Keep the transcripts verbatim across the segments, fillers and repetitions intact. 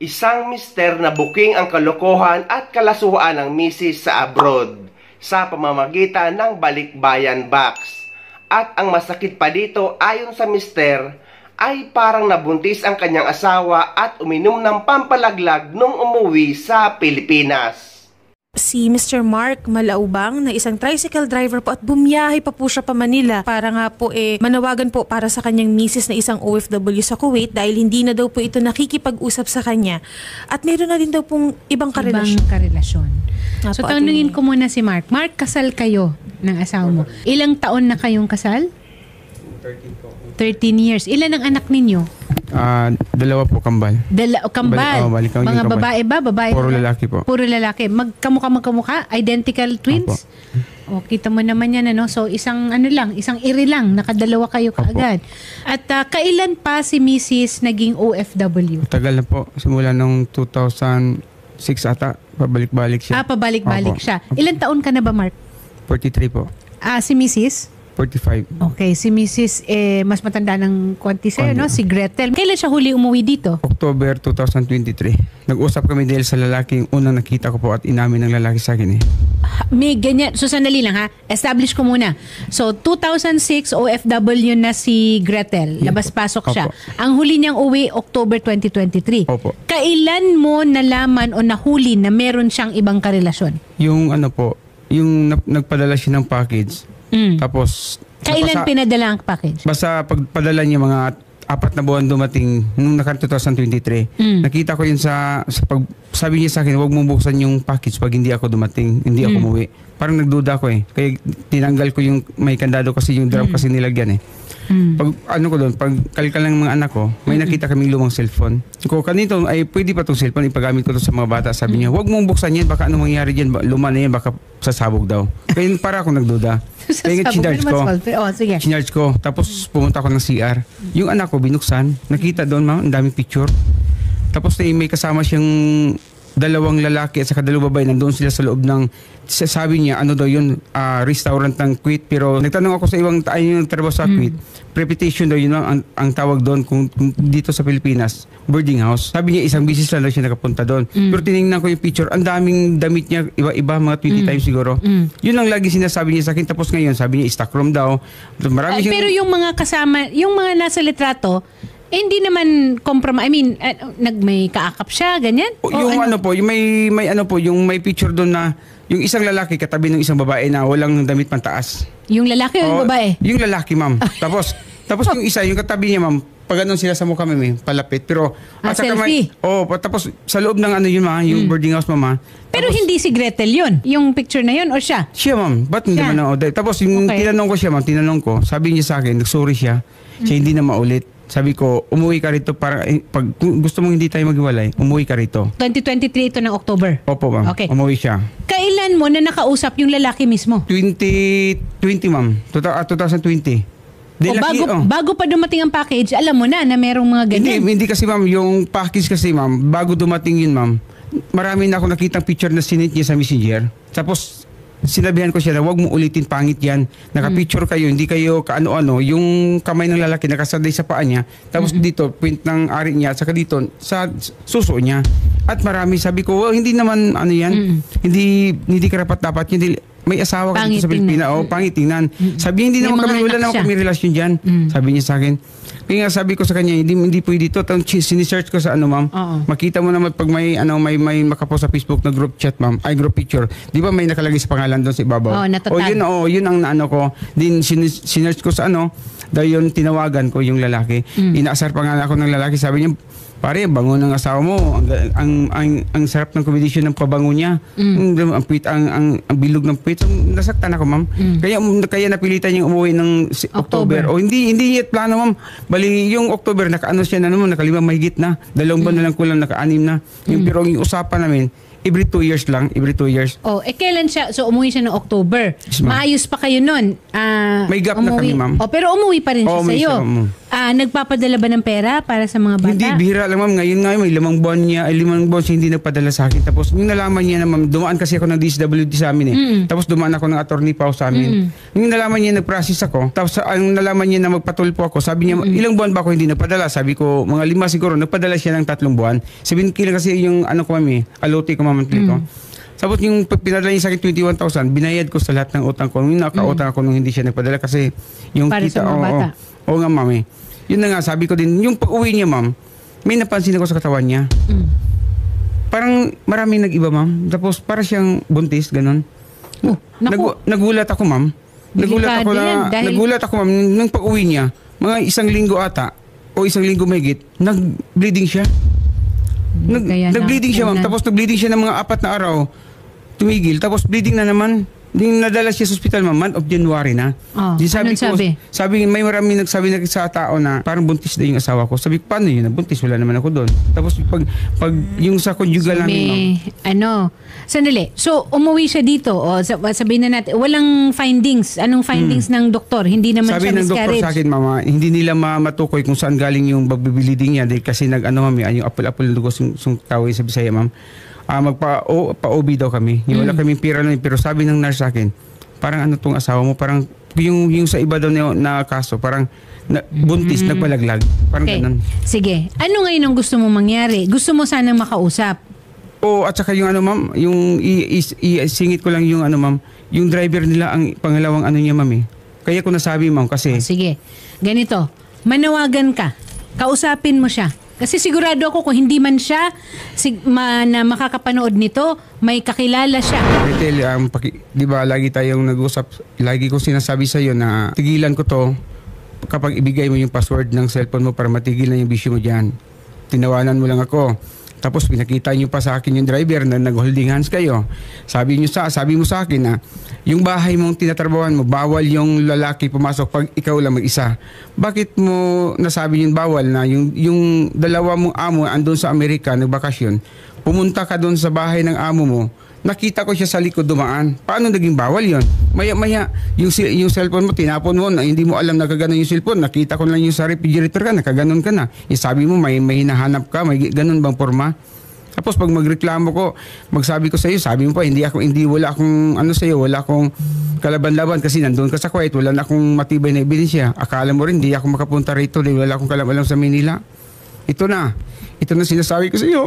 Isang mister na buking ang kalokohan at kalasuhan ng misis sa abroad sa pamamagitan ng balikbayan box. At ang masakit pa dito, ayon sa mister, ay parang nabuntis ang kanyang asawa at uminom ng pampalaglag nung umuwi sa Pilipinas. Si mister Mark Malaubang na isang tricycle driver po at bumiyahe pa po siya pa Manila para nga po eh manawagan po para sa kanyang misis na isang O F W sa Kuwait dahil hindi na daw po ito nakikipag-usap sa kanya at meron na din daw pong ibang karelasyon. Ibang karelasyon. Nga So po, tanungin Atty. ko muna si Mark. Mark, kasal kayo ng asawa mo. Ilang taon na kayong kasal? thirteen years. Ilan ang anak ninyo? Ah, dalawa po kambal. Dala, kambal. Bali- oh, bali kami Mga yung kambal. babae ba? Babae Puro ba? lalaki po. Puro lalaki. Magkamukha magkamukha? Identical twins? O, kita mo naman yan, ano? So, isang ano lang, isang iri lang. Nakadalawa kayo Opo. kaagad. At ah, kailan pa si Missus naging O F W? Tagal na po. Simula nung two thousand six ata. Pabalik-balik siya. Ah, pabalik-balik Opo. siya. Ilan taon ka na ba, Mark? forty-three po. Ah, si Missus forty-five. Okay, si Missus eh, mas matanda ng konti sa'yo, Konti. no? Si Gretel. Kailan siya huli umuwi dito? October two thousand twenty-three. Nag-usap kami dahil sa lalaking unang nakita ko po at inamin ng lalaki sa akin eh. Ha, May ganyan. So, sandali lang ha. Establish ko muna. So, two thousand six O F W na si Gretel. Labas-pasok siya. Opo. Ang huli niyang uwi, October twenty twenty-three. Opo. Kailan mo nalaman o nahuli na meron siyang ibang karelasyon? Yung ano po, yung nap- nagpadala siya ng package. Mm. Tapos, Kailan basta, pinadala ang package? basta pagpadala niya mga apat na buwan dumating nung naka two thousand twenty-three. Mm. Nakita ko yun sa, sa pag, sabi niya sa akin, huwag mong buksan yung package pag hindi ako dumating, hindi ako Mm. umuwi. Parang nagduda ko eh. Kaya tinanggal ko yung may kandado kasi yung drum kasi nilagyan eh. Mm. Pag ano ko doon, pag kalkal ng mga anak ko, may nakita kaming lumang cellphone. Ko kanito ay pwede pa tong cellphone ipagamit ko to sa mga bata. Sabi niya, huwag mong buksan yan, baka ano mangyari diyan, luma na yan, baka sasabog daw. Kaya para akong nagduda. Kaya nga Sabog chinarge naman ko. sa call. Oh, sige. Chinarge ko. Tapos pumunta ako ng C R. Yung anak ko binuksan, nakita doon ma'am, ang daming picture. Tapos eh, may kasama siyang dalawang lalaki at saka dalawang babae, nandoon sila sa loob ng, sabi niya ano daw yun, ah, restaurant ng Kuwait. Pero nagtanong ako sa ibang tayo yung trabaho sa Kuwait, prepitation daw yun ang, ang tawag doon kung, kung dito sa Pilipinas, boarding house. Sabi niya isang bisis lang daw siya nakapunta doon. Pero tinignan ko yung picture, ang daming damit niya, iba-iba, mga twenty times siguro. Yun ang lagi sinasabi niya sa akin. Tapos ngayon sabi niya stock room daw. Marami Ay, siyang- pero yung mga kasama, yung mga nasa litrato, eh, hindi naman compromise. I mean, eh, nag may kaakap siya, ganyan? O, O yung ano? po, yung may may ano po, yung may picture doon na yung isang lalaki katabi ng isang babae na walang damit pantaas. Yung lalaki o yung O, babae? Yung lalaki, ma'am. tapos tapos yung isa, yung katabi niya, ma'am, pag ganun sila sa mukha, ma'am, eh, palapit. Pero Ah, saka selfie? may- oh, pa- tapos sa loob ng ano yun, ma, yung boarding house, mama. Pero hindi si Gretel yun. Yung picture na yun o siya? Siya, ma'am. Ba't hindi Siya? man ako? Tapos yung Okay. tinanong ko siya, ma'am, tinanong ko, sabi niya sa akin, nagsorry siya. Siya hindi na maulit. Sabi ko, umuwi ka rito para, eh, pag kung gusto mong hindi tayo maghiwalay, umuwi ka rito. twenty twenty-three ito ng October. Opo, ma'am. Okay. Umuwi siya. Kailan mo na nakausap yung lalaki mismo? twenty twenty, ma'am. Tuta- ah, twenty twenty. Di O laki- bago, oh. bago pa dumating ang package, alam mo na na merong mga Hindi, ganyan. hindi kasi, ma'am, yung package kasi, ma'am, bago dumating yun, ma'am, marami na ako nakitang picture na sinit niya sa messenger. Tapos, sinabihan ko siya na huwag mo ulitin, pangit yan. Nakapicture kayo, hindi kayo kaano-ano. Yung kamay ng lalaki nakasaday sa paa niya. Tapos dito, print ng ari niya. Saka dito, sa suso niya. At marami, sabi ko, well, hindi naman ano yan. Hindi hindi karapat dapat. Hindi, may asawa ka Pangit dito sa Pilipinas. tingnan. O, pangit tingnan. Sabi, hindi May naman mga kami, wala anak naman siya. kami relasyon dyan. Sabi niya sa akin. Kaya nga sabi ko sa kanya, hindi hindi pwede dito. Tapos sinesearch ko sa ano, ma'am. Oo. Makita mo naman pag may ano may may makapost sa Facebook na group chat, ma'am. Ay, group picture. Di ba may nakalagay sa pangalan doon sa ibabaw? Oo, natatag. O yun, oh, yun ang ano ko. Din sin- sinearch ko sa ano, dahil yun tinawagan ko yung lalaki. Inaasar pa nga ako ng lalaki. Sabi niya, pare, bango ng asawa mo. Ang ang ang, ang sarap ng kombinasyon ng pabango niya. Mm. Ang puwit, ang, ang ang bilog ng puwit. So, nasaktan ako, ma'am. Kaya kaya napilitan niyang umuwi ng si- October. October. O hindi hindi yet plano, ma'am. Bali yung October nakaano siya na naman, nakalima mahigit na. Dalawang buwan na lang kulang, naka-anim na. Yung pero yung usapan namin, every two years lang, every two years. Oh, eh kailan siya? So umuwi siya ng October. Yes, ma'am. Maayos pa kayo nun. Ah, May gap na umuwi- kami, ma'am. Oh, pero umuwi pa rin siya Oo, sa umuwi iyo. siya, ma'am. Ah, nagpapadala ba ng pera para sa mga bata? Hindi, bihira lang ma'am, ngayon nga may limang buwan niya, ay limang buwan siya hindi nagpadala sa akin. Tapos yung nalaman niya na ma'am, dumaan kasi ako ng D S W D sa amin eh. Mm. Tapos dumaan ako ng attorney pa sa amin. Mm. Yung nalaman niya nag-process ako, tapos ang nalaman niya na magpatulpo ako, sabi niya, Mm. ilang buwan ba ako hindi nagpadala? Sabi ko, mga lima siguro, nagpadala siya ng tatlong buwan. Sabihin kila kasi yung ano ko ma'am eh, alote ko ma'am ko. Tapos yung pag pinadala niya sa akin twenty-one thousand, binayad ko sa lahat ng utang ko. Yung nakautang ako nung hindi siya nagpadala kasi yung Para kita, sa mga oo, bata. oo, oo nga ma'am eh. Yun na nga, sabi ko din, yung pag-uwi niya ma'am, may napansin ako sa katawan niya. Mm. Parang maraming nag-iba ma'am. Tapos para siyang buntis, ganun. Oh, naku. Nag- nagulat ako ma'am. Nagulat ako Delikado na, yan, dahil- nagulat ako ma'am, nung pag-uwi niya, mga isang linggo ata, o isang linggo mahigit, nag-bleeding siya. Nag, Kaya na- nag-bleeding siya ma'am, kaya na- tapos nag-bleeding siya ng mga apat na araw, tumigil, tapos bleeding na naman. Din nadala siya sa ospital ma'am, month of January na. Oh, Di anong ko, sabi? sabi, may maraming nagsabi na sa tao na parang buntis na yung asawa ko. Sabi, paano yun? Buntis, wala naman ako doon. Tapos pag, pag yung sa conjugal namin ma'am, May, ano, sandali. So, umuwi siya dito. O, sab- sabihin na natin, walang findings. Anong findings ng doktor? Hindi naman sabi siya ng doktor miscarriage. sa akin, mama, hindi nila ma- matukoy kung saan galing yung pagbibiliding niya dahil kasi nag ano ma'am, yung apple-apple ng dugo sung, sung tawag sa Bisaya ma'am. Ah, magpa o, pa-O B daw kami. Yung wala kaming pira na pero sabi ng nurse sa akin, parang ano tong asawa mo, parang yung yung sa iba daw na, na kaso, parang na, buntis, nagpalaglag. Parang Okay. ganun. Sige. Ano ngayon ang gusto mo mangyari? Gusto mo sanang makausap? O at saka yung ano ma'am, yung i- i- isingit ko lang yung ano ma'am, yung driver nila ang pangalawang ano niya ma'am eh. Kaya ko nasabi ma'am kasi Sige. Ganito. Manawagan ka. Kausapin mo siya. Kasi sigurado ako kung hindi man siya sig- ma- na makakapanood nito, may kakilala siya. Retail, um, paki, di ba lagi tayong nag-usap, lagi ko sinasabi sa iyo na tigilan ko to kapag ibigay mo yung password ng cellphone mo para matigil na yung bisyo mo dyan. Tinawanan mo lang ako. Tapos pinakita niyo pa sa akin yung driver na nag-holding hands kayo. Sabi niyo sa sabi mo sa akin na yung bahay mong tinatrabawan mo, bawal yung lalaki pumasok pag ikaw lang mag-isa. Bakit mo nasabi yung bawal na yung yung dalawa mong amo andun sa Amerika nagbakasyon? Pumunta ka doon sa bahay ng amo mo. Nakita ko siya sa likod dumaan. Paano naging bawal yon? Maya-maya, yung, si- yung cellphone mo, tinapon mo, na hindi mo alam na kaganon yung cellphone. Nakita ko lang yung sa refrigerator ka, nakaganon ka na. Eh, sabi mo, may, may hinahanap ka, may ganon bang forma? Tapos pag magreklamo ko, magsabi ko sa iyo, sabi mo pa, hindi ako, hindi, wala akong, ano sa iyo, wala akong kalaban-laban kasi nandun ka sa Kuwait, wala na akong matibay na ebidensya. Akala mo rin, hindi ako makapunta rito dahil wala akong kalaban sa Manila. Ito na. Ito na sinasabi ko sa iyo.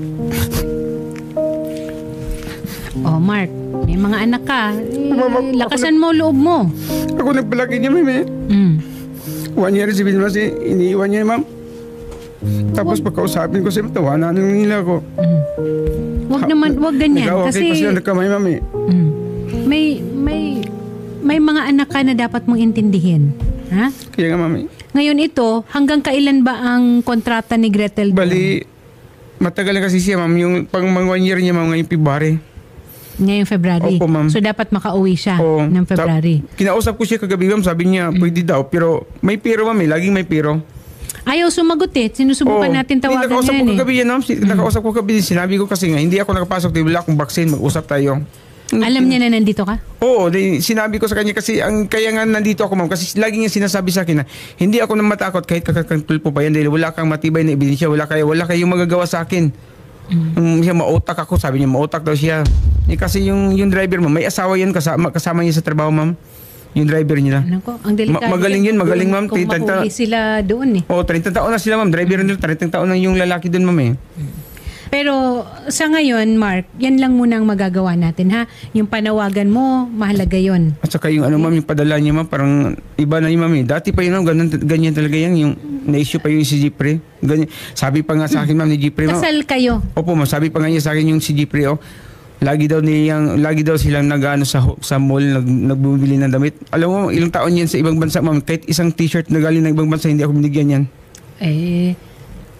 Oh, Mark, may mga anak ka. Eh, lakasan mo loob mo. Ako nagpalaki niya, ma'am eh. Mm. One year, sabihin mo kasi, iniiwan niya, ma'am. Tapos pagkausapin ko siya, tawanan nila ako. Wag naman, wag ganyan. Ikaw, okay Kasi pa sila nagkamay, ma'am eh. mm, may, may, may mga anak ka na dapat mong intindihin. Ha? Kaya nga, ma'am eh. Ngayon ito, hanggang kailan ba ang kontrata ni Gretel? Bali, matagal na kasi siya, ma'am. Yung pang mga one year niya, ma'am, ngayong February. Ngayong February. Opo, ma'am. So dapat makauwi siya Oo. ng February. Ta- kinausap ko siya kagabi, ma'am. Sabi niya, pwede daw. Pero may pero, ma'am eh. Laging may pero. Ayaw sumagot eh. Sinusubukan Oo. natin tawagan Hindi, nakausap ko yan eh. kagabi yan, ma'am. Si- Nakausap ko kagabi. Sinabi ko kasi nga, hindi ako nakapasok. Di wala akong vaccine. Mag-usap tayo. Alam niya na nandito ka? Oo, di, sinabi ko sa kanya kasi ang kaya nga nandito ako, ma'am, kasi lagi niya sinasabi sa akin na hindi ako nang matakot kahit kakakantulpo pa yan dahil wala kang matibay na ebidensya, wala kayo, wala kayong magagawa sa akin. Mm. Um, siya mautak ako, sabi niya mautak daw siya. Eh, kasi yung yung driver mo, may asawa yan kasama, kasama niya sa trabaho, ma'am. Yung driver niya. Ano ko? Ang delikado. Ma- magaling yun, magaling, ma'am. Kung Tita- mahuli sila doon eh. Oh, thirty taon na sila, ma'am. Driver nila, thirty taon na yung lalaki doon, ma'am eh. Pero sa ngayon, Mark, yan lang muna ang magagawa natin ha. Yung panawagan mo, mahalaga yon. At saka yung ano, ma'am, yung padala niya, ma'am, parang iba na yung ma'am eh. Dati pa yun, ma'am, ganun, ganyan talaga yan. Yung na-issue pa yung si Jeffrey. Ganyan. Sabi pa nga sa akin, ma'am, ni Jeffrey, ma'am. Kasal kayo. Opo, ma'am, sabi pa nga niya sa akin yung si Jeffrey, oh. Lagi daw niyang, lagi daw silang nag-ano sa sa mall, nag, nagbubili ng damit. Alam mo, ilang taon yan sa ibang bansa, ma'am. Kahit isang t-shirt na galing ng ibang bansa, hindi ako binigyan yan. Eh,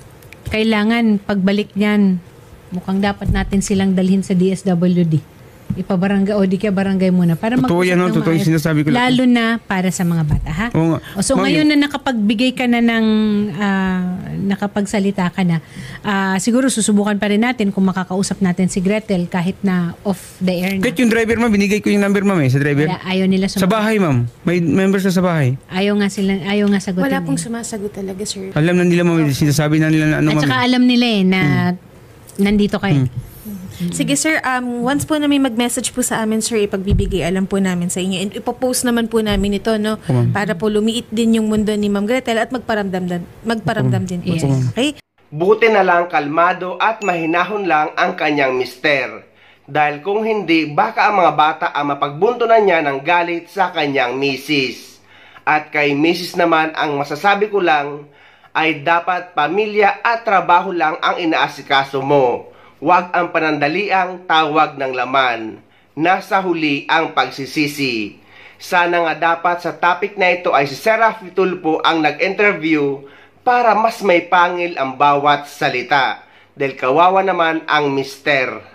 kailangan pagbalik niyan, mukhang dapat natin silang dalhin sa D S W D. ipabarangay o di kaya barangay muna para Totoo mag-usap yan, no? ng Totoo yung maayos. sinasabi ko lang. Lalo na para sa mga bata, ha? Oo nga. O, so Ma'am, ngayon na nakapagbigay ka na ng ah, nakapagsalita ka na, ah, siguro susubukan pa rin natin kung makakausap natin si Gretel kahit na off the air na. Kahit yung driver, ma'am, binigay ko yung number, ma'am, eh, sa driver. Wala, ayaw nila Sa sumagot. bahay, ma'am. May members na sa bahay. Ayaw nga sila, ayaw nga sagutin. Wala pong eh. sumasagot talaga, sir. Alam na nila, ma'am, sinasabi na nila na ano, At ma'am. saka alam nila eh na nandito kayo. Sige sir, um, once po na may mag-message po sa amin sir, ipagbibigay alam po namin sa inyo. And ipopost naman po namin ito, no? Opo, ma'am. Para po lumiit din yung mundo ni Ma'am Gretel at magparamdam, din- magparamdam din po. Yes. siya. Okay? Buti na lang kalmado at mahinahon lang ang kanyang mister. Dahil kung hindi, baka ang mga bata ang mapagbuntunan niya ng galit sa kanyang misis. At kay misis naman, ang masasabi ko lang ay dapat pamilya at trabaho lang ang inaasikaso mo. Huwag ang panandaliang tawag ng laman. Nasa huli ang pagsisisi. Sana nga dapat sa topic na ito ay si Seraph Tulfo ang nag-interview para mas may pangil ang bawat salita. Dahil kawawa naman ang mister.